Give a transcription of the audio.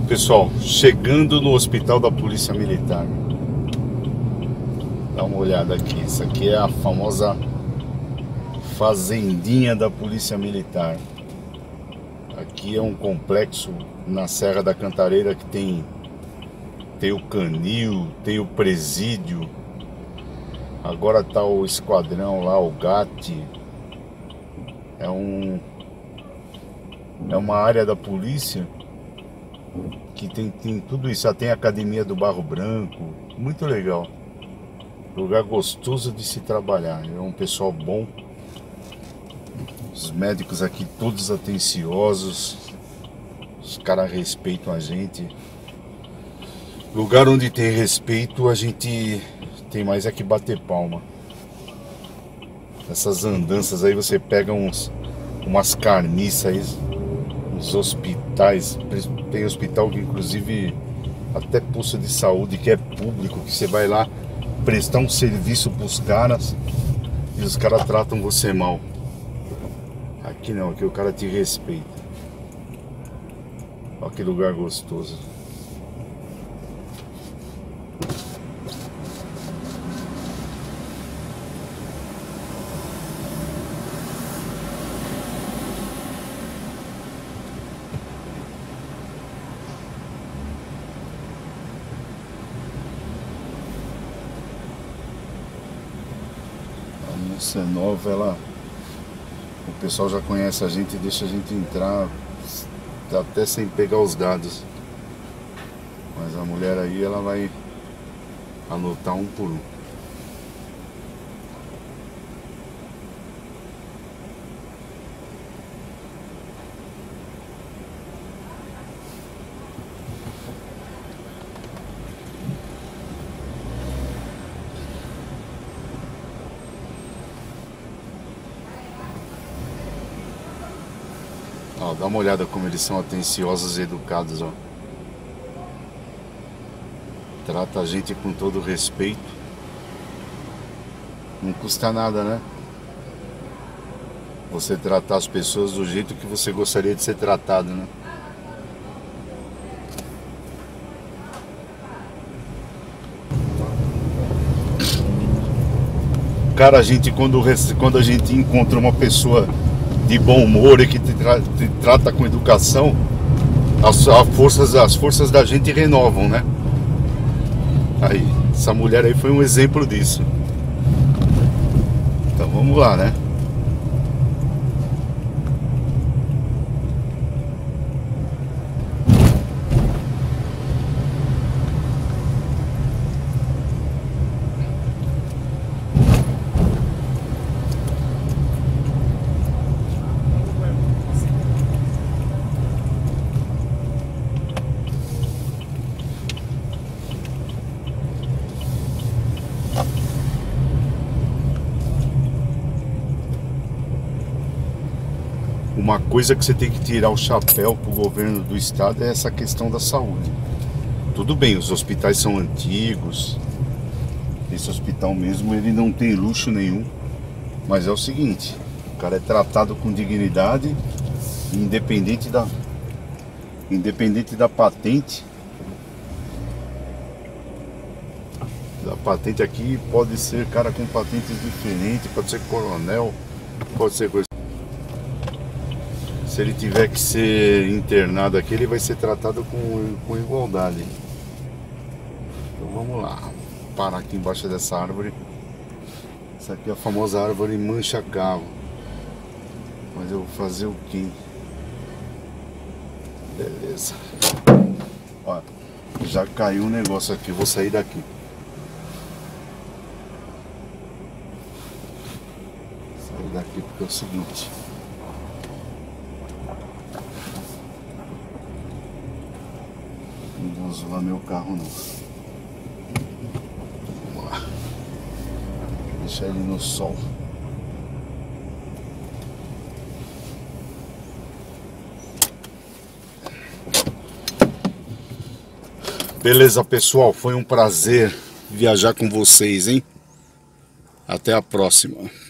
Pessoal, chegando no hospital da Polícia Militar. Dá uma olhada aqui. Isso aqui é a famosa fazendinha da Polícia Militar. Aqui é um complexo na Serra da Cantareira que tem o canil, tem o presídio. Agora tá o esquadrão lá, o GAT. É uma área da polícia que tem tudo isso. Já tem a Academia do Barro Branco. Muito legal. Lugar gostoso de se trabalhar. É um pessoal bom. Os médicos aqui todos atenciosos. Os caras respeitam a gente. Lugar onde tem respeito, a gente tem mais é que bater palma. Essas andanças aí, você pega umas carniças aí, uns hospitais. Tem hospital que inclusive até posto de saúde que é público, que você vai lá prestar um serviço pros caras e os caras tratam você mal. Aqui não, aqui o cara te respeita. Olha que lugar gostoso. A moça é nova, o pessoal já conhece a gente e deixa a gente entrar até sem pegar os dados. Mas a mulher aí, ela vai anotar um por um. Ó, dá uma olhada como eles são atenciosos e educados, ó. Trata a gente com todo respeito. Não custa nada, né? Você tratar as pessoas do jeito que você gostaria de ser tratado, né? Cara, quando a gente encontra uma pessoa de bom humor e que te trata com educação, as forças da gente renovam, né? Aí, essa mulher aí foi um exemplo disso. Então vamos lá, né? Uma coisa que você tem que tirar o chapéu pro governo do estado é essa questão da saúde. Tudo bem, os hospitais são antigos. Esse hospital mesmo, ele não tem luxo nenhum. Mas é o seguinte, o cara é tratado com dignidade, independente da patente. Da patente aqui pode ser cara com patentes diferentes, pode ser coronel, pode ser coisa. Se ele tiver que ser internado aqui, ele vai ser tratado com igualdade. Então vamos lá. Vou parar aqui embaixo dessa árvore. Essa aqui é a famosa árvore mancha-carro. Mas eu vou fazer o quê? Beleza. Ó, já caiu um negócio aqui. Eu vou sair daqui. Sair daqui porque é o seguinte. Não vou zoar meu carro não. Vamos lá. Deixar ele no sol. Beleza, pessoal, foi um prazer viajar com vocês, hein? Até a próxima.